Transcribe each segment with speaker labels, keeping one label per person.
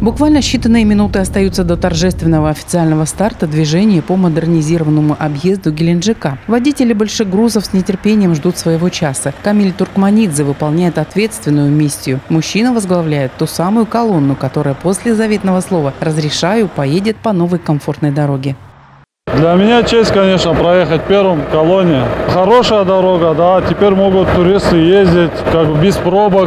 Speaker 1: Буквально считанные минуты остаются до торжественного официального старта движения по модернизированному объезду Геленджика. Водители больших грузов с нетерпением ждут своего часа. Камиль Туркманидзе выполняет ответственную миссию. Мужчина возглавляет ту самую колонну, которая после заветного слова «разрешаю» поедет по новой комфортной дороге.
Speaker 2: Для меня честь, конечно, проехать первым в колонне. Хорошая дорога, да, теперь могут туристы ездить без пробок,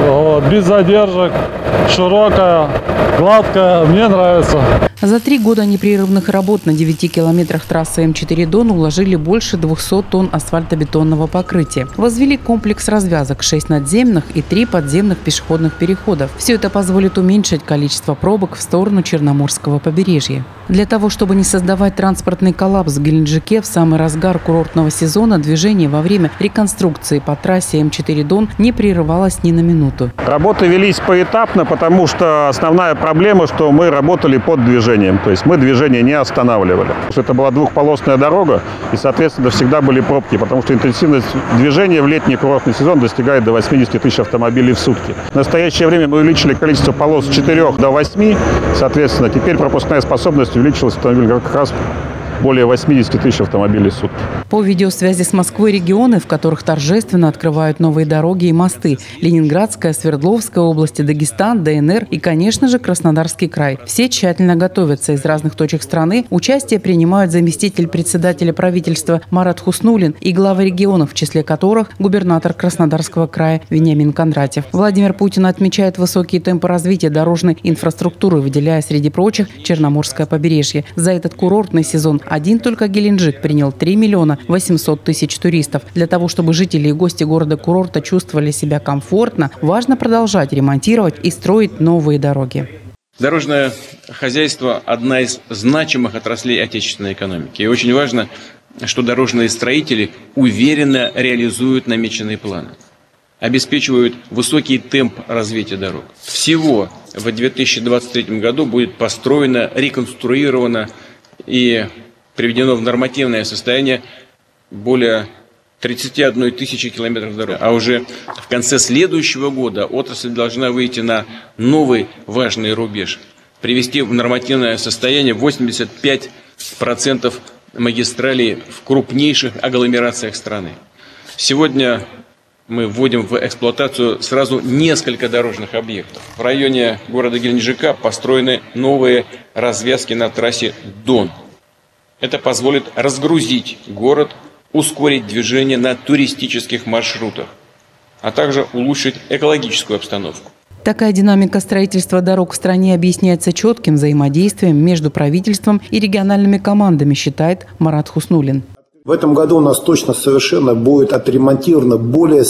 Speaker 2: без задержек, широкая, гладкая, мне нравится.
Speaker 1: За 3 года непрерывных работ на 9 километрах трассы М4 Дон уложили больше 200 тонн асфальтобетонного покрытия. Возвели комплекс развязок, 6 надземных и 3 подземных пешеходных переходов. Все это позволит уменьшить количество пробок в сторону Черноморского побережья. Для того, чтобы не создавать транспортный коллапс в Геленджике, в самый разгар курортного сезона движение во время реконструкции по трассе М4 Дон не прерывалось ни на минуту.
Speaker 3: Работы велись поэтапно, потому что основная проблема, что мы работали под движением. То есть мы движение не останавливали. Это была двухполосная дорога, и, соответственно, всегда были пробки, потому что интенсивность движения в летний курортный сезон достигает до 80 тысяч автомобилей в сутки. В настоящее время мы увеличили количество полос с 4 до 8, соответственно, теперь пропускная способность увеличилась как раз более 80 тысяч автомобилей в сутки.
Speaker 1: По видеосвязи с Москвой регионы, в которых торжественно открывают новые дороги и мосты – Ленинградская, Свердловская области, Дагестан, ДНР и, конечно же, Краснодарский край. Все тщательно готовятся из разных точек страны. Участие принимают заместитель председателя правительства Марат Хуснуллин и главы регионов, в числе которых губернатор Краснодарского края Вениамин Кондратьев. Владимир Путин отмечает высокие темпы развития дорожной инфраструктуры, выделяя среди прочих Черноморское побережье. За этот курортный сезон один только Геленджик принял 3 миллиона 800 тысяч туристов. Для того, чтобы жители и гости города-курорта чувствовали себя комфортно, важно продолжать ремонтировать и строить новые дороги.
Speaker 4: Дорожное хозяйство – одна из значимых отраслей отечественной экономики. И очень важно, что дорожные строители уверенно реализуют намеченные планы, обеспечивают высокий темп развития дорог. Всего в 2023 году будет построено, реконструировано и приведено в нормативное состояние более 31 тысячи километров дорог. А уже в конце следующего года отрасль должна выйти на новый важный рубеж. Привести в нормативное состояние 85% магистралей в крупнейших агломерациях страны. Сегодня мы вводим в эксплуатацию сразу несколько дорожных объектов. В районе города Геленджика построены новые развязки на трассе Дон. Это позволит разгрузить город, ускорить движение на туристических маршрутах, а также улучшить экологическую обстановку.
Speaker 1: Такая динамика строительства дорог в стране объясняется четким взаимодействием между правительством и региональными командами, считает Марат Хуснуллин.
Speaker 5: В этом году у нас точно совершенно будет отремонтировано более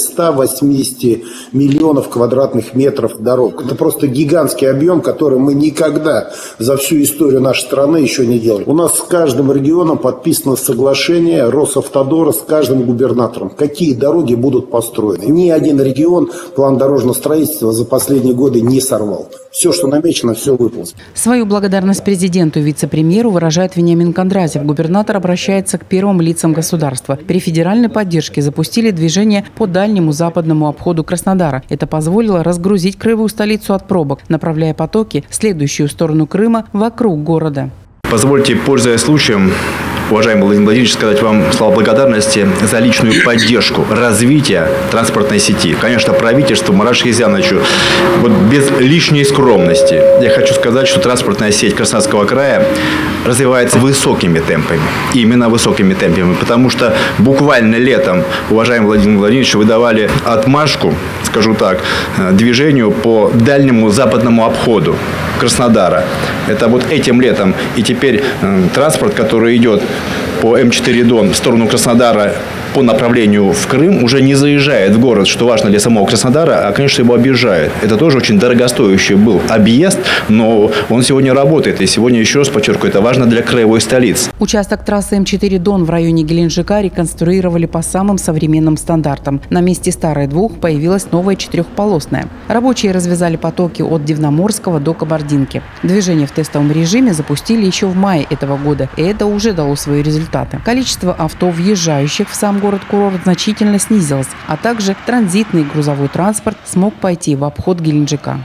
Speaker 5: 180 миллионов квадратных метров дорог. Это просто гигантский объем, который мы никогда за всю историю нашей страны еще не делали. У нас с каждым регионом подписано соглашение Росавтодора с каждым губернатором, какие дороги будут построены. Ни один регион план дорожного строительства за последние годы не сорвал. Все, что намечено, все выполнено.
Speaker 1: Свою благодарность президенту и вице-премьеру выражает Вениамин Кондратьев. Губернатор обращается к первым лицам государства. При федеральной поддержке запустили движение по дальнему западному обходу Краснодара. Это позволило разгрузить краевую столицу от пробок, направляя потоки в следующую сторону Крыма вокруг города.
Speaker 6: Позвольте, пользуясь случаем, уважаемый Владимир Владимирович, сказать вам слова благодарности за личную поддержку развития транспортной сети. Конечно, правительству, Марату Шахрезяновичу, без лишней скромности я хочу сказать, что транспортная сеть Краснодарского края развивается высокими темпами. Именно высокими темпами, потому что буквально летом, уважаемый Владимир Владимирович, вы давали отмашку, скажу так, движению по дальнему западному обходу Краснодара. Это вот этим летом. И теперь транспорт, который идет по М4 Дон в сторону Краснодара по направлению в Крым, уже не заезжает в город, что важно для самого Краснодара, а, конечно, его объезжает. Это тоже очень дорогостоящий был объезд, но он сегодня работает. И сегодня, еще раз подчеркиваю, это важно для краевой столицы.
Speaker 1: Участок трассы М4 Дон в районе Геленджика реконструировали по самым современным стандартам. На месте старой двух появилась новая 4-полосная. Рабочие развязали потоки от Дивноморского до Кабардинки. Движение в тестовом режиме запустили еще в мае этого года, и это уже дало свои результаты. Количество авто, въезжающих в сам город-курорт, значительно снизилось, а также транзитный грузовой транспорт смог пойти в обход Геленджика.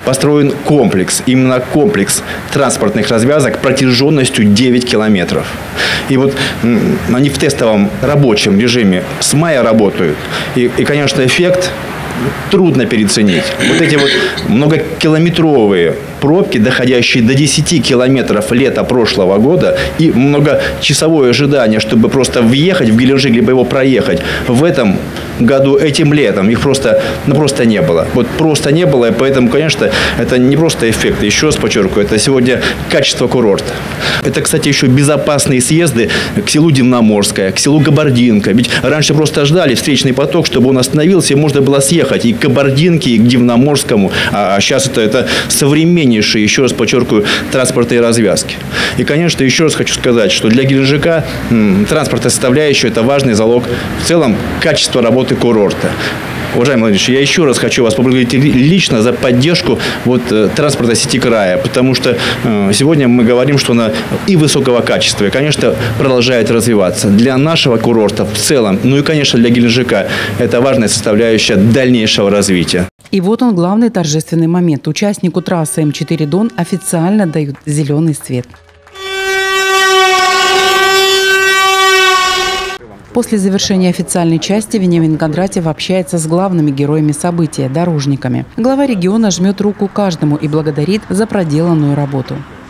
Speaker 6: Построен комплекс, именно комплекс транспортных развязок протяженностью 9 километров. И вот они в тестовом рабочем режиме с мая работают. И конечно, эффект трудно переоценить. Вот эти вот многокилометровые пробки, доходящие до 10 километров лета прошлого года, и многочасовое ожидание, чтобы просто въехать в Геленджик, либо его проехать. В этом году, этим летом, их просто не было. Вот просто не было, и поэтому, конечно, это не просто эффект. Еще раз подчеркиваю, это сегодня качество курорта. Это, кстати, еще безопасные съезды к селу Дивноморское, к селу Кабардинка. Ведь раньше просто ждали встречный поток, чтобы он остановился, и можно было съехать и к Кабардинке, и к Дивноморскому. А сейчас это современнейшие, еще раз подчеркиваю, транспортные развязки. И, конечно, еще раз хочу сказать, что для Геленджика транспортная составляющая – это важный залог в целом качества работы курорта. Уважаемый Владимир, я еще раз хочу вас поблагодарить лично за поддержку транспортной сети края, потому что сегодня мы говорим, что она и высокого качества, и, конечно, продолжает развиваться. Для нашего курорта в целом, ну и, конечно, для Геленджика это важная составляющая дальнейшего развития.
Speaker 1: И вот он, главный торжественный момент. Участнику трассы М4 Дон официально дают зеленый свет. После завершения официальной части Вениамин Кондратьев общается с главными героями события – дорожниками. Глава региона жмет руку каждому и благодарит за проделанную работу.